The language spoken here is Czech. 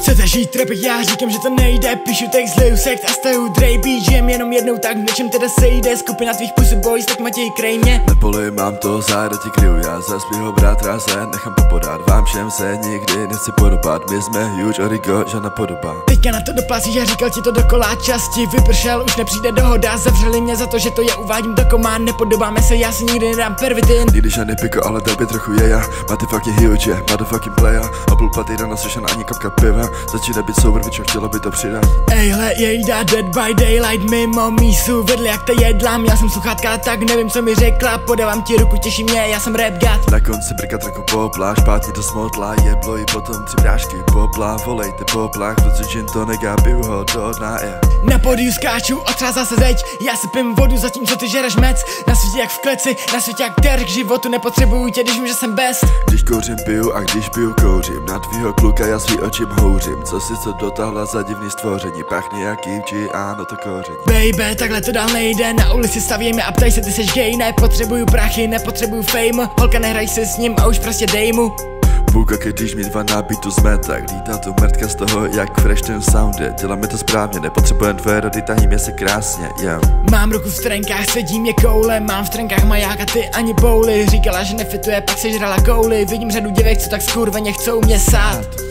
Chcete žít rapek, já říkám, že to nejde. Píšu text, leju sekt a stahu drejbí. Žijem jenom jednou, tak v něčem teda sejde. Skupina tvých pussy boys, tak Matěj krejmě. Na poli mám to, záda ti kryju. Já za svýho brátra se nechám popodat. Vám všem se nikdy nechci podobat. My jsme huge origo, žádná podoba. Teďka na to doplácíš a říkal ti to dokola. Čas ti vypršel, už nepřijde dohoda. Zavřeli mě za to, že to já uvádím do komá. Nepodobáme se, já si nikdy nedám pervitin. Nikdy žádný piko, ale drby trochu je já. Máte fucking huge, motherfucking player. Oblupatý ráno slyšen ani kapka piva. Začíná být sober, bičo, chtělo by to přidat. Ejhle, jejda, dead by daylight. Mimo mísu vedli jak ta jedla. Měl jsem sluchátka, tak nevím co mi řekla. Podávám ti ruku, těší mě, já jsem rap god. Na konci brka trochu popla, špátně to smotla. Jeblo i potom 3 brášky popla. Volejte poplach, protože gin to nega, piju ho do dna, Na pódiu skáču, otřázá se zeď. Já si pím vodu, zatímco ty žereš mec. Na světě jak v kleci, na světě jak ter. K životu nepotřebuju tě, když vím, že jsem best. Když kouřím piju a když piju kouřím. Na tvýho kluka já svý očím houřím. Co si co dotáhla za divný stvoření. Pachne jak kimči, ano to kouření. Baby, takhle to dál nejde. Na ulici stavějme a ptaj se, ty seš gay. Nepotřebuju prachy, nepotřebuju fame. Holka, nehraj si s ním a už prostě dej mu. Půlka, když mi 2 nábitu zmetak. Lítá tu mrtka z toho, jak fresh ten sound je. Děláme to správně, nepotřebujem tvoje rady, tahíme se krásně, yeah. Mám ruku v trenkách, svědí mě koule. Mám v trenkách maják a ty ani bouly. Říkala, že nefituje, pak sežrala kouli. Vidím řadu děvek, co tak skurveně chcou mě sát.